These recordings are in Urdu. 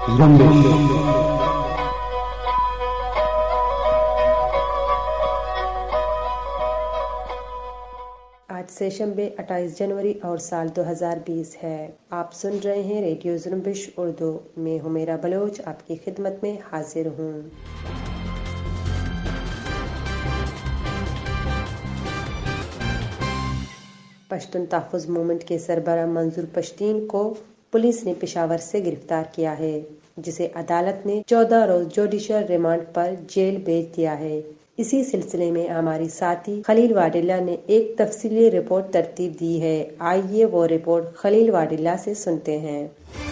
آج سے شنبے 28 جنوری اور سال 2020 ہے۔ آپ سن رہے ہیں ریڈیو جنبش اردو میں حمیرہ بلوچ آپ کی خدمت میں حاضر ہوں۔ پشتون تحفظ موومنٹ کے سربراہ منظور پشتین کو پولیس نے پشاور سے گرفتار کیا ہے، جسے عدالت نے 14 روز جوڈیشل ریمانڈ پر جیل بھیج دیا ہے۔ اسی سلسلے میں ہماری ساتھی خلیل واڈیلا نے ایک تفصیلی رپورٹ ترتیب دی ہے۔ آئیے وہ رپورٹ خلیل واڈیلا سے سنتے ہیں۔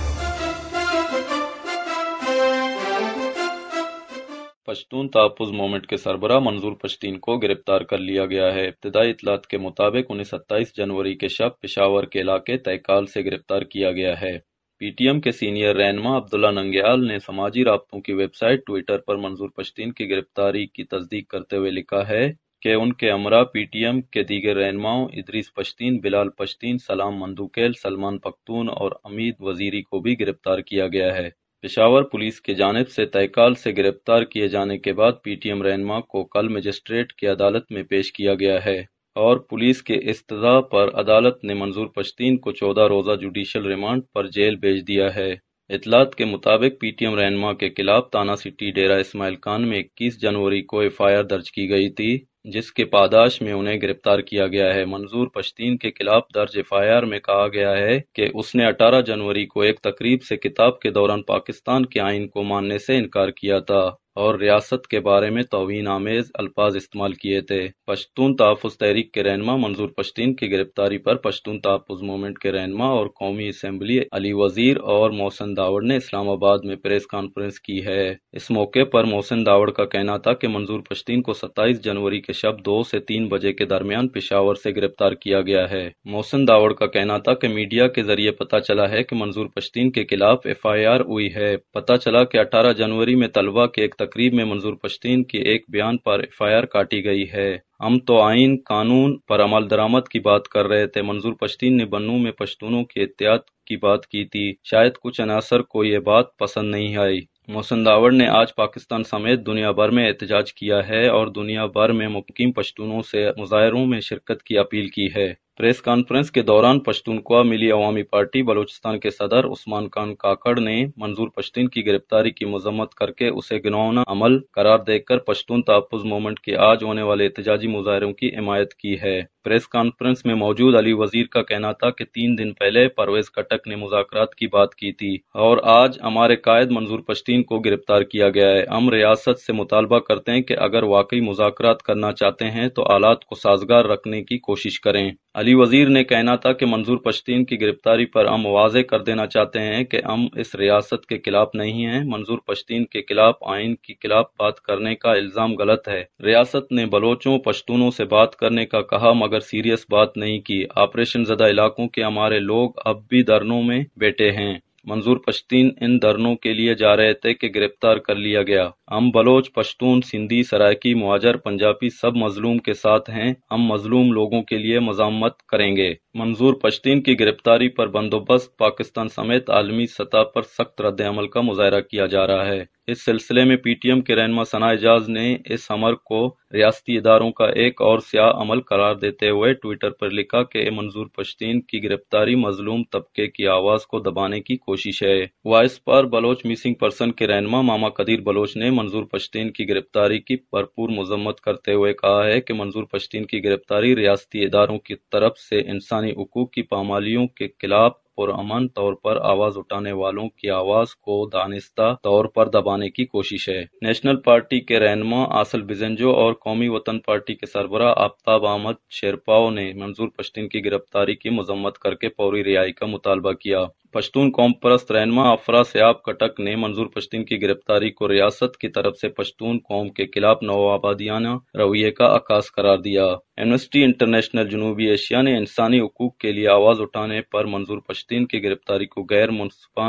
پشتون تحفظ موومنٹ کے سربراہ منظور پشتین کو گرفتار کر لیا گیا ہے۔ ابتدائی اطلاعات کے مطابق انہیں 27 جنوری کے شب پشاور کے علاقے تیکال سے گرفتار کیا گیا ہے۔ پی ٹی ایم کے سینئر رہنما عبداللہ ننگیال نے سماجی رابطوں کی ویب سائٹ ٹویٹر پر منظور پشتین کی گرفتاری کی تصدیق کرتے ہوئے لکھا ہے کہ ان کے ہمراہ پی ٹی ایم کے دیگر رہنماؤں ادریس پشتین، بلال پشتین، سلام مندوکیل، سلمان پختون اور امید وزیری کو بھی گرفتار کیا گیا ہے۔ پشاور پولیس کی جانب سے تیکال سے گرفتار کیے جانے کے بعد پی ٹی ایم رہنما کو کل مجسٹریٹ کی عدالت میں پیش کیا گیا ہے اور پولیس کے استدعاء پر عدالت نے منظور پشتین کو 14 روزہ جوڈیشل ریمانڈ پر جیل بھیج دیا ہے۔ اطلاعات کے مطابق پی ٹی ایم رہنما کے خلاف تانا سٹی ڈیرہ اسماعیل خان میں 21 جنوری کو ایف آئی آر درج کی گئی تھی، جس کے پاداش میں انہیں گرفتار کیا گیا ہے۔ منظور پشتین کے خلاف درج ایف آئی آر میں کہا گیا ہے کہ اس نے 18 جنوری کو ایک تقریب سے خطاب کے دوران پاکستان کے آئین کو ماننے سے انکار کیا تھا اور ریاست کے بارے میں توہین آمیز الفاظ استعمال کیے تھے۔ پشتون تحفظ تحریک کے رہنما منظور پشتین کی گرفتاری پر پشتون تحفظ موومنٹ کے رہنما اور قومی اسمبلی علی وزیر اور محسن داوڑ نے اسلام آباد میں پریس کانفرنس کی ہے۔ اس موقع پر محسن داوڑ کا کہنا تھا کہ منظور پشتین کو 27 جنوری کے شب 2 سے 3 بجے کے درمیان پشاور سے گرفتار کیا گیا ہے۔ محسن داوڑ کا کہنا تھا کہ میڈیا کے ذریعے پتہ چلا ہے کہ منظور پشتین کے خلاف ایف آئی آر ہوئی ہے۔ پتہ چلا کہ 18 جنوری میں طلبہ کے ایک تقریب میں منظور پشتین کے ایک بیان پر ایف آئی آر کاٹی گئی ہے۔ ہم تو آئین قانون پر عمل درآمد کی بات کر رہے تھے۔ منظور پشتین نے بنوں میں پشتونوں کی اتحاد کی بات کی تھی، شاید کچھ عناصر کو یہ بات پسند نہیں آئی۔ محسن داوڑ نے آج پاکستان سمیت دنیا بھر میں احتجاج کیا ہے اور دنیا بھر میں مقیم پشتونوں سے مظاہروں میں شرکت کی اپیل کی ہے۔ پریس کانفرنس کے دوران پشتونخوا ملی عوامی پارٹی بلوچستان کے صدر عثمان خان کاکڑ نے منظور پشتین کی گرفتاری کی مذمت کرکے اسے گناہانہ عمل قرار دے کر پشتون تحفظ موومنٹ کے آج ہونے والے احتجاجی مظاہروں کی حمایت کی ہے۔ پریس کانفرنس میں موجود علی وزیر کا کہنا تھا کہ 3 دن پہلے پرویز خٹک نے مذاکرات کی بات کی تھی اور آج ہمارے قائد منظور پشتین کو گرفتار کیا گیا ہے۔ ہم ریاست سے مطالبہ کرتے ہیں کہ اگر واقعی مذاکرات کرنا چاہتے ہیں تو حالات کو سازگار رکھنے کی کوشش کریں۔ علی وزیر نے کہنا تھا کہ منظور پشتین کی گرفتاری پر ہم واضح کر دینا چاہتے ہیں کہ ہم اس ریاست کے خلاف نہیں ہیں۔ منظور پشتین کے خلاف آئین کی خلاف بات کرنے کا الزام غلط ہے۔ ریاست نے بلوچوں پشتونوں سے بات کرنے کا کہا مگر سیریس بات نہیں کی۔ آپریشن زدہ علاقوں کے ہمارے لوگ اب بھی دھرنوں میں بیٹھے ہیں۔ منظور پشتین ان دھرنوں کے لیے جا رہے تھے کہ گرفتار کر لیا گیا۔ ہم بلوچ، پشتون، سندھی، سرائکی، مہاجر، پنجابی سب مظلوم کے ساتھ ہیں۔ ہم مظلوم لوگوں کے لیے مزاحمت کریں گے۔ منظور پشتین کی گرفتاری پر بندوبست پاکستان سمیت عالمی سطح پر سخت رد عمل کا مظاہرہ کیا جا رہا ہے۔ اس سلسلے میں پی ٹی ایم کے رہنما ثنا اعجاز نے اس امر کو ریاستی اداروں کا ایک اور سیاہ عمل قرار دیتے ہوئے ٹویٹر پر لکھا کہ منظور پشتین کی گرفتاری مظلوم طبقے کی آواز کو دبانے کی کوشش ہے۔ وائس پر بلوچ مسنگ پرسن کے رہنما ماما قدیر بلوچ نے منظور پشتین کی گرفتاری کی بھرپور مذمت کرتے ہوئے کہا ہے کہ منظور پشتین کی گرفتاری ریاستی اداروں کی طرف سے انسانی حقوق کی پامالیوں کے خلاف پرامن طور پر آواز اٹھانے والوں کی آواز کو دانستہ طور پر دبانے کی کوشش ہے۔ نیشنل پارٹی کے رہنما آصل بزنجو اور قومی وطن پارٹی کے سربراہ آفتاب احمد شیرپاؤ نے منظور پشتین کی گرفتاری کی مذمت کر کے فوری رہائی کا مطالبہ کیا۔ پشتون قوم پرست رہنما افرا سیاب کٹک نے منظور پشتین کی گرفتاری کو ریاست کی طرف سے پشتون قوم کے خلاف نوآبادیانہ رویے کا عکاس قرار دیا۔ ایمنسٹی انٹرنیشنل جنوبی ایشیا نے انسانی حقوق کے لیے آواز اٹھانے پر منظور پشتین کی گرفتاری کو غیر منصفانہ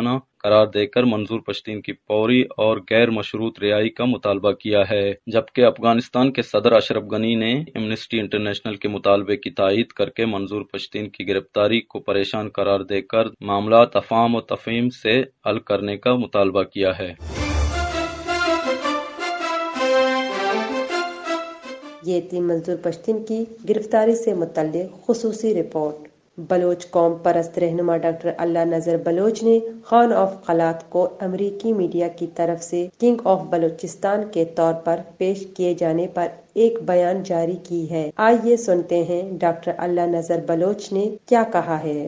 قرار دیकर منظور پشتین کی فوری اور غیر مشروط رہائی کا مطالبہ کیا ہے، جبکہ افغانستان کے صدر اشرف غنی نے ایمنسٹی انٹرنیشنل کے مطالبے کی تائید کر کے منظور پشتین کی گرفتاری کو پریشان قرار دے کر معاملات افہام و تفہیم سے حل کرنے کا مطالبہ کیا ہے۔ یہ تھی منظور پشتین کی گرفتاری سے متعلق خصوصی رپورٹ۔ بلوچ قوم پرست رہنما ڈاکٹر اللہ نذر بلوچ نے خان آف قلات کو امریکی میڈیا کی طرف سے کنگ آف بلوچستان کے طور پر پیش کیے جانے پر ایک بیان جاری کی ہے۔ آئیے سنتے ہیں ڈاکٹر اللہ نذر بلوچ نے کیا کہا ہے۔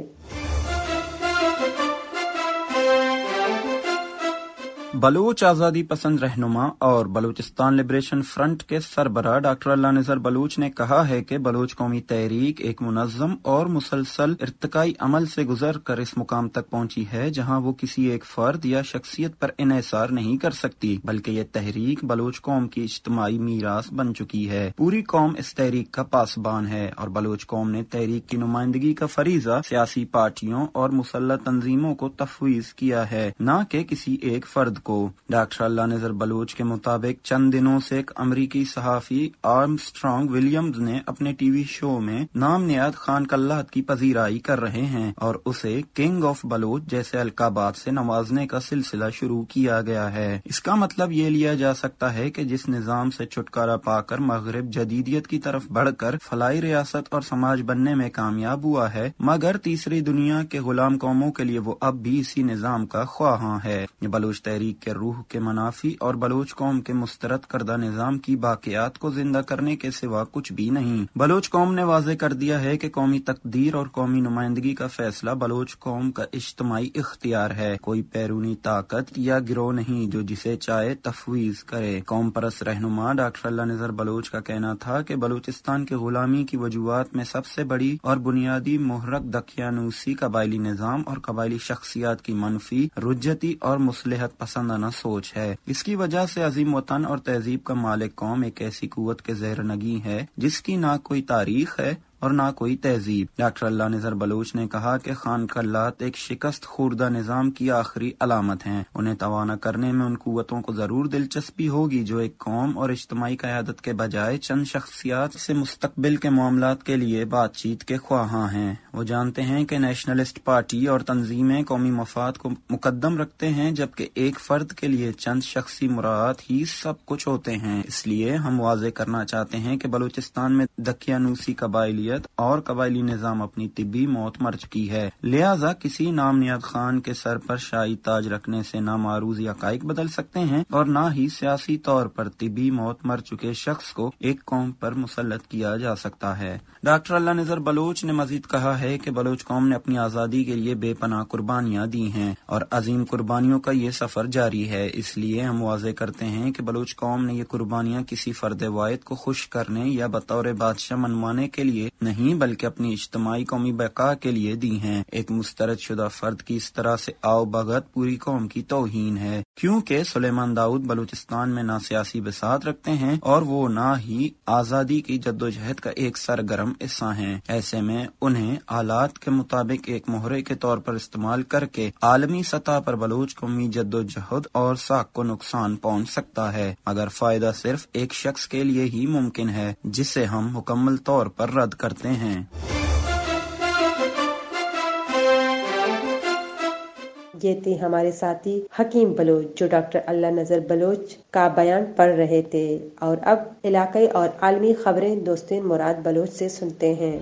بلوچ آزادی پسند رہنما اور بلوچستان لبریشن فرنٹ کے سربراہ ڈاکٹر اللہ نذر بلوچ نے کہا ہے کہ بلوچ قومی تحریک ایک منظم اور مسلسل ارتقائی عمل سے گزر کر اس مقام تک پہنچی ہے جہاں وہ کسی ایک فرد یا شخصیت پر انحصار نہیں کر سکتی، بلکہ یہ تحریک بلوچ قوم کی اجتماعی میراث بن چکی ہے۔ پوری قوم اس تحریک کا پاسبان ہے اور بلوچ قوم نے تحریک کی نمائندگی کا فریضہ سیاسی پارٹیوں اور مسلح تنظیموں کو تفویض کیا ہے، نہ کہ کسی ایک فرد کو۔ ڈاکٹر اللہ نذر بلوچ کے مطابق چند دنوں سے ایک امریکی صحافی آرمسٹرانگ ولیمز نے اپنے ٹی وی شو میں نام نیاد خان قلات کی پذیرائی کر رہے ہیں اور اسے کنگ آف بلوچ جیسے القابات سے نوازنے کا سلسلہ شروع کیا گیا ہے۔ اس کا مطلب یہ لیا جا سکتا ہے کہ جس نظام سے چھٹکارا پا کر مغرب جدیدیت کی طرف بڑھ کر فلاحی ریاست اور سماج بننے میں کامیاب ہوا ہے، مگر تیسری دنیا کے غلام قوموں کے لیے وہ اب بھی اسی نظام کا خواہاں ہے۔ یہ بلوچ تحریک کے روح کے منافی اور بلوچ قوم کے مسترد کردہ نظام کی باقیات کو زندہ کرنے کے سوا کچھ بھی نہیں۔ بلوچ قوم نے واضح کر دیا ہے کہ قومی تقدیر اور قومی نمائندگی کا فیصلہ بلوچ قوم کا اجتماعی اختیار ہے، کوئی بیرونی طاقت یا گروہ نہیں جو جسے چاہے تفویض کرے۔ قوم پرست رہنما ڈاکٹر اللہ نذر بلوچ کا کہنا تھا کہ بلوچستان کے غلامی کی وجوہات میں سب سے بڑی اور بنیادی محرک دقیانوسی قبائلی نظام اور قبائلی شخصیات کی منفی، رجعتی اور مصلحت پسندانہ سوچ ہے۔ اس کی وجہ سے عظیم وطن اور تہذیب کا مالک قوم ایک ایسی قوت کے زیر نگیں ہے جس کی نہ کوئی تاریخ ہے اور نہ کوئی تہذیب۔ ڈاکٹر اللہ نذر بلوچ نے کہا کہ خان قلات ایک شکست خوردہ نظام کی آخری علامت ہیں۔ انہیں توانا کرنے میں ان قوتوں کو ضرور دلچسپی ہوگی جو ایک قوم اور اجتماعی قیادت کے بجائے چند شخصیات سے مستقبل کے معاملات کے لیے بات چیت کے خواہاں ہیں۔ وہ جانتے ہیں کہ نیشنلسٹ پارٹی اور تنظیمیں قومی مفاد کو مقدم رکھتے ہیں، جبکہ ایک فرد کے لیے چند شخصی مراعات ہی سب کچھ ہوتے ہیں۔ اس لیے ہم واضح کرنا چاہتے ہیں کہ بلوچستان میں دقیانوسی قبائلیت اور قبائلی نظام اپنی طبی موت مر چکی ہے، لہذا کسی نام نیاد خان کے سر پر شاہی تاج رکھنے سے نہ معروضی حقائق بدل سکتے ہیں اور نہ ہی سیاسی طور پر طبی موت مر چکے شخص کو ایک قوم پر مسلط کیا جا سکتا ہے۔ ڈاکٹر اللہ نذر بلوچ نے مزید کہا ہے کہ بلوچ قوم نے اپنی آزادی کے لیے بے پناہ قربانیاں دی ہیں اور عظیم قربانیوں کا یہ سفر جاری ہے۔ اس لیے ہم واضح کرتے ہیں کہ بلوچ قوم نے یہ قربانیاں کسی فرد واحد کو خوش کرنے یا بطور بادشاہ منوانے کے لیے نہیں بلکہ اپنی اجتماعی قومی بقا کے لیے دی ہیں۔ ایک مسترد شدہ فرد کی اس طرح سے آؤ بھگت پوری قوم کی توہین ہے، کیونکہ سلیمان داؤد بلوچستان میں نہ سیاسی بساط رکھتے ہیں اور وہ نہ ہی آزادی کی جدوجہد کا ایک سرگرم حصہ ہیں۔ ایسے میں انہیں حالات کے مطابق ایک مہرے کے طور پر استعمال کر کے عالمی سطح پر بلوچ قومی جدوجہد اور ساکھ کو نقصان پہنچ سکتا ہے، مگر فائدہ صرف ایک شخص کے لیے ہی ممکن ہے جسے ہم مکمل طور پر رد کرتے ہیں۔ یہ تھے ہمارے ساتھی حکیم بلوچ جو ڈاکٹر اللہ نذر بلوچ کا بیان پڑھ رہے تھے، اور اب علاقائی اور عالمی خبریں دوستین مراد بلوچ سے سنتے ہیں۔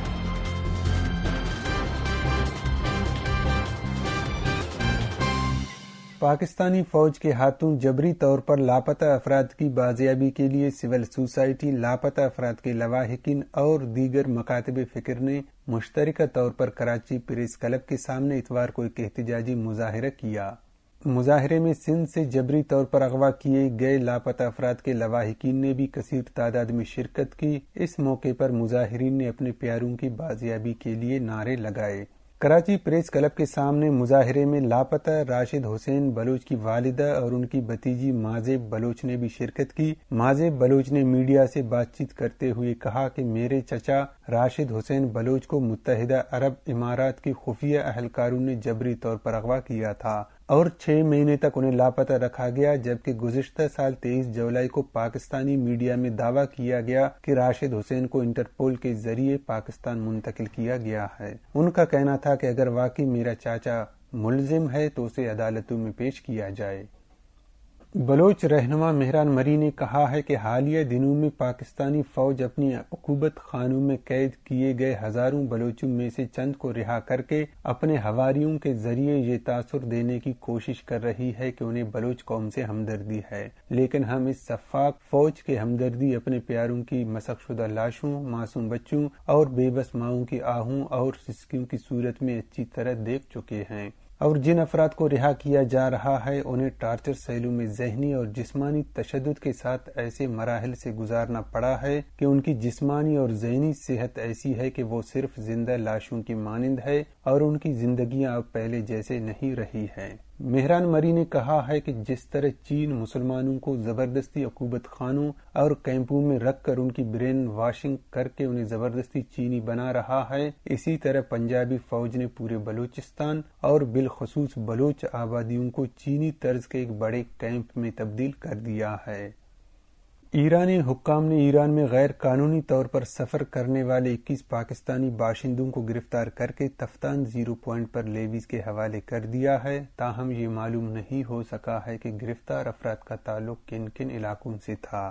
پاکستانی فوج کے ہاتھوں جبری طور پر لاپتہ افراد کی بازیابی کے لیے سول سوسائٹی، لاپتہ افراد کے لواحقین اور دیگر مکاتب فکر نے مشترکہ طور پر کراچی پریس کلب کے سامنے اتوار کو ایک احتجاجی مظاہرہ کیا۔ مظاہرے میں سندھ سے جبری طور پر اغوا کیے گئے لاپتہ افراد کے لواحقین نے بھی کثیر تعداد میں شرکت کی۔ اس موقع پر مظاہرین نے اپنے پیاروں کی بازیابی کے لیے نعرے لگائے۔ کراچی پریس کلب کے سامنے مظاہرے میں لاپتہ راشد حسین بلوچ کی والدہ اور ان کی بھتیجی مازیب بلوچ نے بھی شرکت کی۔ مازیب بلوچ نے میڈیا سے بات چیت کرتے ہوئے کہا کہ میرے چچا راشد حسین بلوچ کو متحدہ عرب امارات کے خفیہ اہلکاروں نے جبری طور پر اغوا کیا تھا اور 6 مہینے تک انہیں لاپتہ رکھا گیا، جبکہ گزشتہ سال 23 جولائی کو پاکستانی میڈیا میں دعویٰ کیا گیا کہ راشد حسین کو انٹرپول کے ذریعے پاکستان منتقل کیا گیا ہے۔ ان کا کہنا تھا کہ اگر واقعی میرا چاچا ملزم ہے تو اسے عدالتوں میں پیش کیا جائے۔ بلوچ رہنما مہران مری نے کہا ہے کہ حالیہ دنوں میں پاکستانی فوج اپنی عقوبت خانوں میں قید کیے گئے ہزاروں بلوچوں میں سے چند کو رہا کر کے اپنے حواریوں کے ذریعے یہ تاثر دینے کی کوشش کر رہی ہے کہ انہیں بلوچ قوم سے ہمدردی ہے، لیکن ہم اس شفاق فوج کے ہمدردی اپنے پیاروں کی مسخ شدہ لاشوں، معصوم بچوں اور بے بس ماؤں کی آہوں اور سسکیوں کی صورت میں اچھی طرح دیکھ چکے ہیں، اور جن افراد کو رہا کیا جا رہا ہے انہیں ٹارچر سیلوں میں ذہنی اور جسمانی تشدد کے ساتھ ایسے مراحل سے گزارنا پڑا ہے کہ ان کی جسمانی اور ذہنی صحت ایسی ہے کہ وہ صرف زندہ لاشوں کی مانند ہے اور ان کی زندگیاں اب پہلے جیسے نہیں رہی ہیں۔ مہران مری نے کہا ہے کہ جس طرح چین مسلمانوں کو زبردستی عقوبت خانوں اور کیمپوں میں رکھ کر ان کی برین واشنگ کر کے انہیں زبردستی چینی بنا رہا ہے، اسی طرح پنجابی فوج نے پورے بلوچستان اور بالخصوص بلوچ آبادیوں کو چینی طرز کے ایک بڑے کیمپ میں تبدیل کر دیا ہے۔ ایرانی حکام نے ایران میں غیر قانونی طور پر سفر کرنے والے 21 پاکستانی باشندوں کو گرفتار کر کے تفتان زیرو پوائنٹ پر لیویز کے حوالے کر دیا ہے، تاہم یہ معلوم نہیں ہو سکا ہے کہ گرفتار افراد کا تعلق کن کن علاقوں سے تھا۔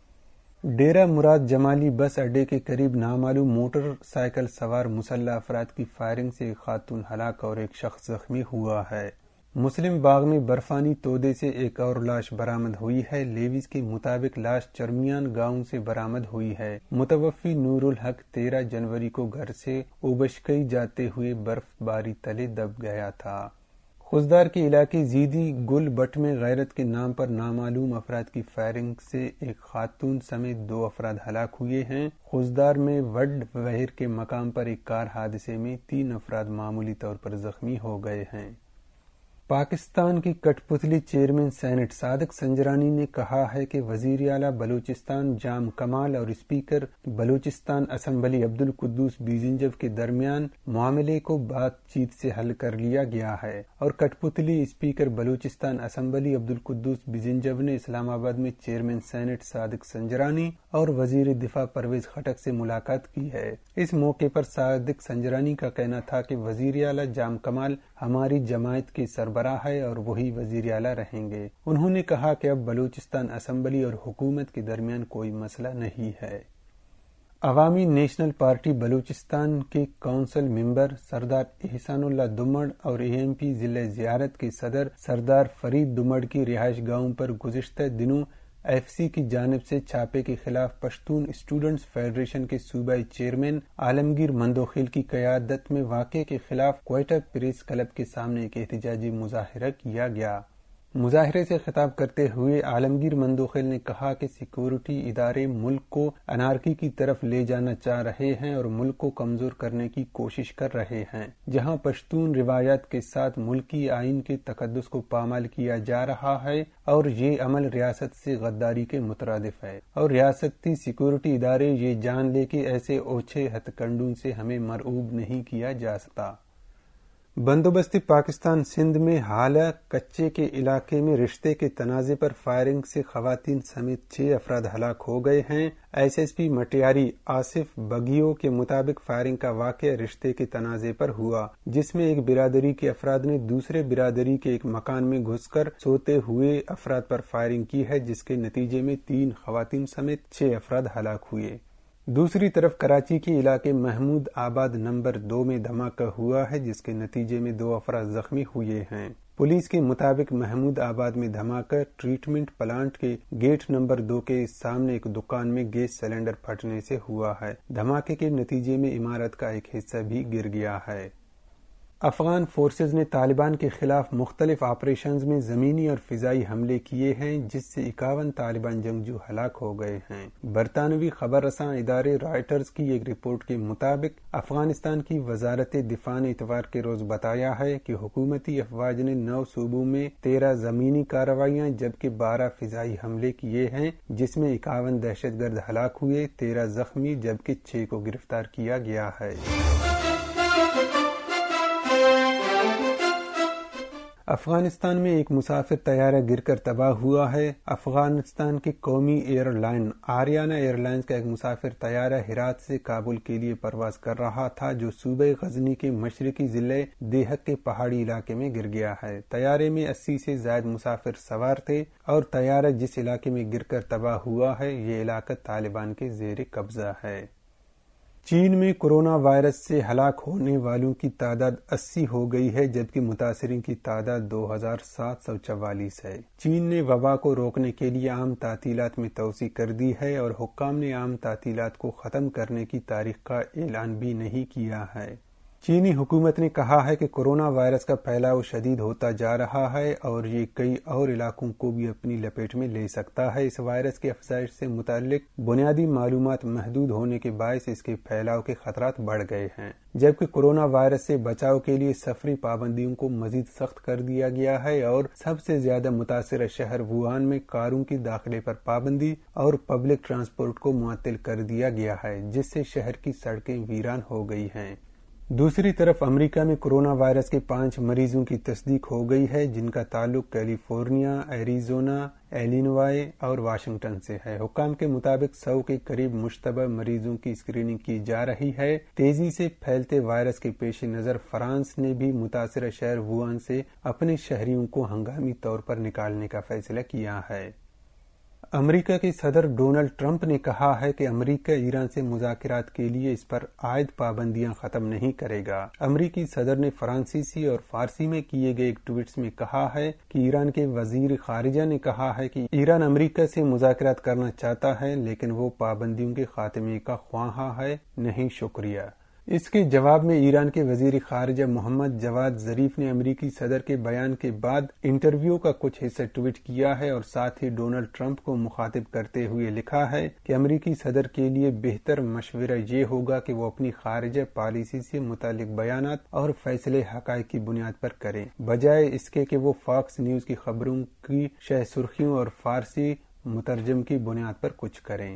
ڈیرہ مراد جمالی بس اڈے کے قریب نامعلوم موٹر سائیکل سوار مسلح افراد کی فائرنگ سے ایک خاتون ہلاک اور ایک شخص زخمی ہوا ہے۔ مسلم باغ میں برفانی تودے سے ایک اور لاش برآمد ہوئی ہے۔ لیویز کے مطابق لاش چرمیان گاؤں سے برآمد ہوئی ہے۔ متوفی نور الحق 13 جنوری کو گھر سے اوبشکئی جاتے ہوئے برف باری تلے دب گیا تھا۔ خزدار کے علاقے زیدی گل بٹ میں غیرت کے نام پر نامعلوم افراد کی فائرنگ سے ایک خاتون سمیت 2 افراد ہلاک ہوئے ہیں۔ خزدار میں وڈ وہر کے مقام پر ایک کار حادثے میں 3 افراد معمولی طور پر زخمی ہو گئے ہیں۔ پاکستان کی کٹ پتلی چیئرمین سینٹ صادق سنجرانی نے کہا ہے کہ وزیر اعلیٰ بلوچستان جام کمال اور اسپیکر بلوچستان اسمبلی عبدالقدوس بیزنجو کے درمیان معاملے کو بات چیت سے حل کر لیا گیا ہے، اور کٹ پتلی اسپیکر بلوچستان اسمبلی عبدالقدوس بیزنجو نے اسلام آباد میں چیئرمین سینٹ صادق سنجرانی اور وزیر دفاع پرویز خٹک سے ملاقات کی ہے۔ اس موقع پر صادق سنجرانی کا کہنا تھا کہ وزیر اعلیٰ جام کمال ہماری جماعت کے سربراہ ہے اور وہی وزیر اعلیٰ رہیں گے۔ انہوں نے کہا کہ اب بلوچستان اسمبلی اور حکومت کے درمیان کوئی مسئلہ نہیں ہے۔ عوامی نیشنل پارٹی بلوچستان کے کونسل ممبر سردار احسان اللہ دمڑ اور AMP ضلع زیارت کے صدر سردار فرید دمڑ کی رہائش گاہوں پر گزشتہ دنوں FC کی جانب سے چھاپے کے خلاف پشتون اسٹوڈنٹس فیڈریشن کے صوبائی چیئرمین عالمگیر مندوخیل کی قیادت میں واقعے کے خلاف کوئٹہ پریس کلب کے سامنے ایک احتجاجی مظاہرہ کیا گیا۔ مظاہرے سے خطاب کرتے ہوئے عالمگیر مندوخیل نے کہا کہ سیکورٹی ادارے ملک کو انارکی کی طرف لے جانا چاہ رہے ہیں اور ملک کو کمزور کرنے کی کوشش کر رہے ہیں، جہاں پشتون روایات کے ساتھ ملکی آئین کے تقدس کو پامال کیا جا رہا ہے، اور یہ عمل ریاست سے غداری کے مترادف ہے، اور ریاستی سیکورٹی ادارے یہ جان لے کہ ایسے اوچھے ہتھ کنڈوں سے ہمیں مرعوب نہیں کیا جا سکتا۔ بندوبستی پاکستان سندھ میں حالہ کچے کے علاقے میں رشتے کے تنازع پر فائرنگ سے خواتین سمیت 6 افراد ہلاک ہو گئے ہیں۔ SSP مٹیاری آصف بگیو کے مطابق فائرنگ کا واقعہ رشتے کے تنازع پر ہوا، جس میں ایک برادری کے افراد نے دوسرے برادری کے ایک مکان میں گھس کر سوتے ہوئے افراد پر فائرنگ کی ہے، جس کے نتیجے میں 3 خواتین سمیت 6 افراد ہلاک ہوئے۔ دوسری طرف کراچی کے علاقے محمود آباد نمبر 2 میں دھماکہ ہوا ہے، جس کے نتیجے میں 2 افراد زخمی ہوئے ہیں۔ پولیس کے مطابق محمود آباد میں دھماکہ ٹریٹمنٹ پلانٹ کے گیٹ نمبر 2 کے سامنے ایک دکان میں گیس سلنڈر پھٹنے سے ہوا ہے۔ دھماکے کے نتیجے میں عمارت کا ایک حصہ بھی گر گیا ہے۔ افغان فورسز نے طالبان کے خلاف مختلف آپریشنز میں زمینی اور فضائی حملے کیے ہیں، جس سے 51 طالبان جنگجو ہلاک ہو گئے ہیں۔ برطانوی خبر رساں ادارے رائٹرز کی ایک رپورٹ کے مطابق افغانستان کی وزارت دفاع نے اتوار کے روز بتایا ہے کہ حکومتی افواج نے 9 صوبوں میں 13 زمینی کارروائیاں جبکہ 12 فضائی حملے کیے ہیں، جس میں 51 دہشت گرد ہلاک ہوئے، 13 زخمی جبکہ 6 کو گرفتار کیا گیا ہے۔ افغانستان میں ایک مسافر طیارہ گر کر تباہ ہوا ہے۔ افغانستان کی قومی airline Ariana airlines کا ایک مسافر طیارہ ہرات سے کابل کے لیے پرواز کر رہا تھا جو صوبہ غزنی کے مشرقی ضلع دیہک کے پہاڑی علاقے میں گر گیا ہے۔ طیارے میں 80 سے زائد مسافر سوار تھے اور طیارہ جس علاقے میں گر کر تباہ ہوا ہے یہ علاقہ طالبان کے زیر قبضہ ہے۔ چین میں کورونا وائرس سے ہلاک ہونے والوں کی تعداد 80 ہو گئی ہے جبکہ متاثرین کی تعداد 2744 ہے۔ چین نے وبا کو روکنے کے لیے عام تعطیلات میں توسیع کر دی ہے اور حکام نے عام تعطیلات کو ختم کرنے کی تاریخ کا اعلان بھی نہیں کیا ہے۔ چینی حکومت نے کہا ہے کہ کورونا وائرس کا پھیلاؤ شدید ہوتا جا رہا ہے اور یہ کئی اور علاقوں کو بھی اپنی لپیٹ میں لے سکتا ہے۔ اس وائرس کی افزائش سے متعلق بنیادی معلومات محدود ہونے کے باعث اس کے پھیلاؤ کے خطرات بڑھ گئے ہیں، جبکہ کورونا وائرس سے بچاؤ کے لیے سفری پابندیوں کو مزید سخت کر دیا گیا ہے اور سب سے زیادہ متاثرہ شہر ووہان میں کاروں کی داخلے پر پابندی اور پبلک ٹرانسپورٹ کو معطل کر دیا گیا ہے، جس سے شہر کی سڑکیں ویران ہو گئی ہیں۔ دوسری طرف امریکہ میں کورونا وائرس کے 5 مریضوں کی تصدیق ہو گئی ہے جن کا تعلق کیلیفورنیا، ایریزونا، ایلینوائے اور واشنگٹن سے ہے۔ حکام کے مطابق 100 کے قریب مشتبہ مریضوں کی اسکریننگ کی جا رہی ہے۔ تیزی سے پھیلتے وائرس کے پیش نظر فرانس نے بھی متاثرہ شہر ووہان سے اپنے شہریوں کو ہنگامی طور پر نکالنے کا فیصلہ کیا ہے۔ امریکہ کے صدر ڈونلڈ ٹرمپ نے کہا ہے کہ امریکہ ایران سے مذاکرات کے لیے اس پر عائد پابندیاں ختم نہیں کرے گا۔ امریکی صدر نے فرانسیسی اور فارسی میں کیے گئے ایک ٹویٹس میں کہا ہے کہ ایران کے وزیر خارجہ نے کہا ہے کہ ایران امریکہ سے مذاکرات کرنا چاہتا ہے لیکن وہ پابندیوں کے خاتمے کا خواہاں ہے، نہیں شکریہ۔ اس کے جواب میں ایران کے وزیر خارجہ محمد جواد ظریف نے امریکی صدر کے بیان کے بعد انٹرویو کا کچھ حصہ ٹویٹ کیا ہے اور ساتھ ہی ڈونلڈ ٹرمپ کو مخاطب کرتے ہوئے لکھا ہے کہ امریکی صدر کے لیے بہتر مشورہ یہ ہوگا کہ وہ اپنی خارجہ پالیسی سے متعلق بیانات اور فیصلے حقائق کی بنیاد پر کریں، بجائے اس کے کہ وہ فاکس نیوز کی خبروں کی شہ سرخیوں اور فارسی مترجم کی بنیاد پر کچھ کریں۔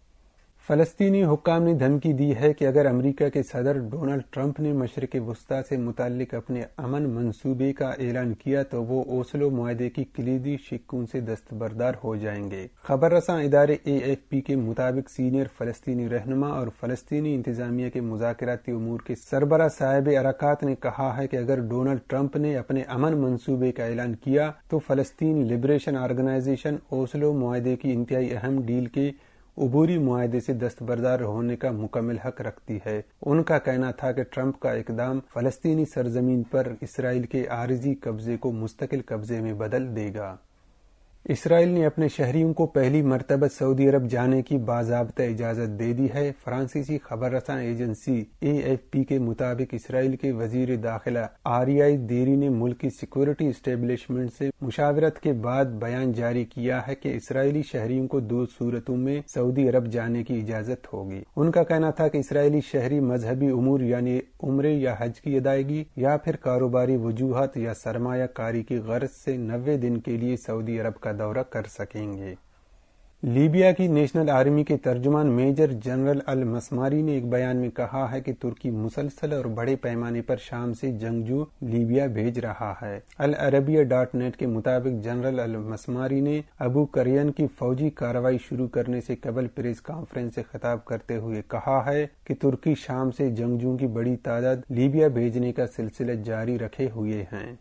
فلسطینی حکام نے دھمکی دی ہے کہ اگر امریکہ کے صدر ڈونلڈ ٹرمپ نے مشرق وسطی سے متعلق اپنے امن منصوبے کا اعلان کیا تو وہ اوسلو معاہدے کی کلیدی شقوں سے دستبردار ہو جائیں گے۔ خبر رساں ادارے AFP کے مطابق سینئر فلسطینی رہنما اور فلسطینی انتظامیہ کے مذاکراتی امور کے سربراہ صاحب ارکات نے کہا ہے کہ اگر ڈونلڈ ٹرمپ نے اپنے امن منصوبے کا اعلان کیا تو فلسطین لبریشن آرگنائزیشن اوسلو معاہدے کی انتہائی اہم ڈیل کے عبوری معاہدے سے دستبردار ہونے کا مکمل حق رکھتی ہے۔ ان کا کہنا تھا کہ ٹرمپ کا اقدام فلسطینی سرزمین پر اسرائیل کے عارضی قبضے کو مستقل قبضے میں بدل دے گا۔ اسرائیل نے اپنے شہریوں کو پہلی مرتبہ سعودی عرب جانے کی باضابطہ اجازت دے دی ہے۔ فرانسیسی خبر رساں ایجنسی AFP کے مطابق اسرائیل کے وزیر داخلہ آریائی دیری نے ملک کی سیکورٹی اسٹیبلشمنٹ سے مشاورت کے بعد بیان جاری کیا ہے کہ اسرائیلی شہریوں کو 2 صورتوں میں سعودی عرب جانے کی اجازت ہوگی۔ ان کا کہنا تھا کہ اسرائیلی شہری مذہبی امور یعنی عمرے یا حج کی ادائیگی یا پھر کاروباری وجوہات یا سرمایہ کاری کی غرض سے 90 دن کے لیے سعودی عرب کا دورہ کر سکیں گے۔ لیبیا کی نیشنل آرمی کے ترجمان میجر جنرل المسماری نے ایک بیان میں کہا ہے کہ ترکی مسلسل اور بڑے پیمانے پر شام سے جنگجو لیبیا بھیج رہا ہے۔ العربیہ.net کے مطابق جنرل المسماری نے ابو کریان کی فوجی کارروائی شروع کرنے سے قبل پریس کانفرنس سے خطاب کرتے ہوئے کہا ہے کہ ترکی شام سے جنگجوؤں کی بڑی تعداد لیبیا بھیجنے کا سلسلہ جاری رکھے ہوئے ہیں۔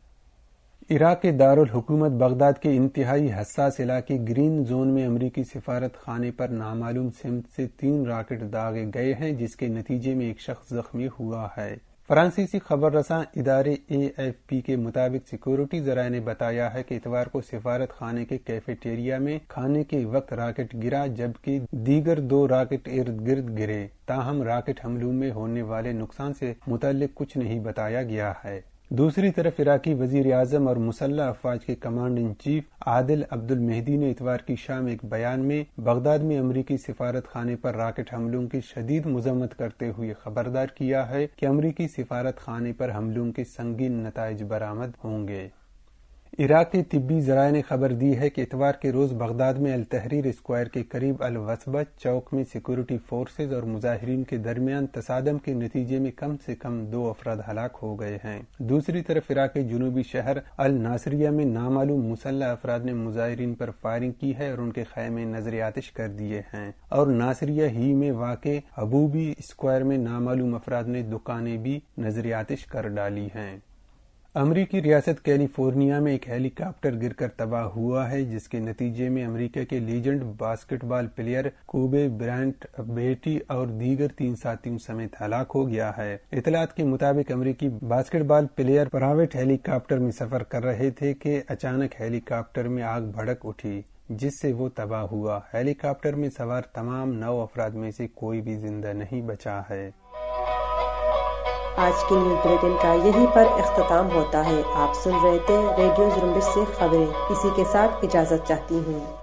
عراق کے دارالحکومت بغداد کے انتہائی حساس علاقے گرین زون میں امریکی سفارت خانے پر نامعلوم سمت سے 3 راکٹ داغے گئے ہیں جس کے نتیجے میں ایک شخص زخمی ہوا ہے۔ فرانسیسی خبر رساں ادارے AFP کے مطابق سیکورٹی ذرائع نے بتایا ہے کہ اتوار کو سفارت خانے کے کیفیٹیریا میں کھانے کے وقت راکٹ گرا جبکہ دیگر 2 راکٹ ارد گرد گرے، تاہم راکٹ حملوں میں ہونے والے نقصان سے متعلق کچھ نہیں بتایا گیا ہے۔ دوسری طرف عراقی وزیر اعظم اور مسلح افواج کے کمانڈر ان چیف عادل عبد المہدی نے اتوار کی شام ایک بیان میں بغداد میں امریکی سفارت خانے پر راکٹ حملوں کی شدید مذمت کرتے ہوئے خبردار کیا ہے کہ امریکی سفارت خانے پر حملوں کے سنگین نتائج برآمد ہوں گے۔ عراق کے طبی ذرائع نے خبر دی ہے کہ اتوار کے روز بغداد میں التحریر اسکوائر کے قریب الوثبہ چوک میں سیکورٹی فورسز اور مظاہرین کے درمیان تصادم کے نتیجے میں کم سے کم 2 افراد ہلاک ہو گئے ہیں۔ دوسری طرف عراق کے جنوبی شہر الناصریہ میں نامعلوم مسلح افراد نے مظاہرین پر فائرنگ کی ہے اور ان کے خیمے نظر آتش کر دیے ہیں، اور ناصریہ ہی میں واقع حبوبی اسکوائر میں نامعلوم افراد نے دکانیں بھی نظر آتش کر ڈالی ہیں۔ امریکی ریاست کیلیفورنیا میں ایک ہیلی کاپٹر گر کر تباہ ہوا ہے، جس کے نتیجے میں امریکہ کے legend basketball player Kobe Bryant بیٹی اور دیگر 3 ساتھیوں سمیت ہلاک ہو گیا ہے۔ اطلاعات کے مطابق امریکی basketball player private helicopter میں سفر کر رہے تھے کہ اچانک ہیلی کاپٹر میں آگ بھڑک اٹھی، جس سے وہ تباہ ہوا۔ ہیلی کاپٹر میں سوار تمام 9 افراد میں سے کوئی بھی زندہ نہیں بچا ہے۔ آج کی نیوز بلیٹن کا یہیں پر اختتام ہوتا ہے۔ آپ سن رہے تھے ریڈیو زرمبش سے خبریں۔ اسی کے ساتھ اجازت چاہتی ہوں۔